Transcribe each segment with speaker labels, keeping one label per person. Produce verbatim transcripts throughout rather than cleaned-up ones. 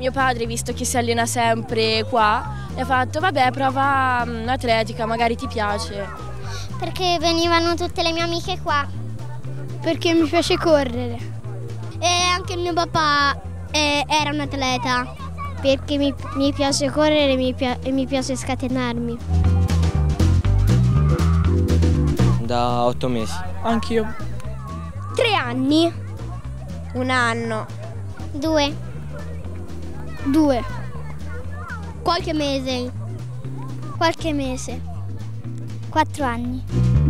Speaker 1: mio padre, visto che si allena sempre qua, mi ha fatto vabbè prova um, atletica, magari ti piace.
Speaker 2: Perché venivano tutte le mie amiche qua.
Speaker 3: Perché mi piace correre.
Speaker 2: E anche mio papà eh, era un atleta.
Speaker 3: Perché mi, mi piace correre e mi, pia- e mi piace scatenarmi.
Speaker 4: Da otto mesi.
Speaker 5: Anch'io.
Speaker 3: Tre anni.
Speaker 2: Un anno.
Speaker 3: Due. Due.
Speaker 2: Qualche mese.
Speaker 3: Qualche mese. Quattro anni.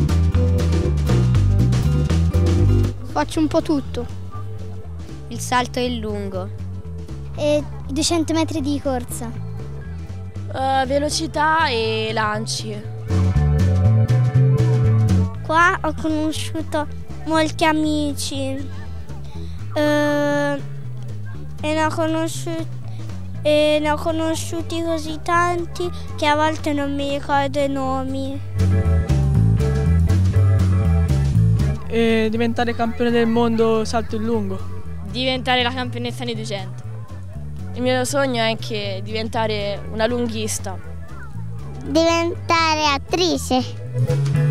Speaker 3: Faccio un po' tutto.
Speaker 2: Il salto è lungo.
Speaker 3: E duecento metri di corsa.
Speaker 1: Uh, velocità e lanci.
Speaker 3: Qua ho conosciuto molti amici. Eh, e ne ho conosciuti, e ne ho conosciuti così tanti che a volte non mi ricordo i nomi.
Speaker 5: E diventare campione del mondo salto in lungo.
Speaker 1: Diventare la campionessa nei duecento. Il mio sogno è che diventare una lunghista.
Speaker 3: Diventare attrice.